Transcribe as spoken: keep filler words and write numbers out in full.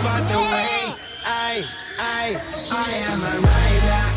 but the way I, I, I am a rider.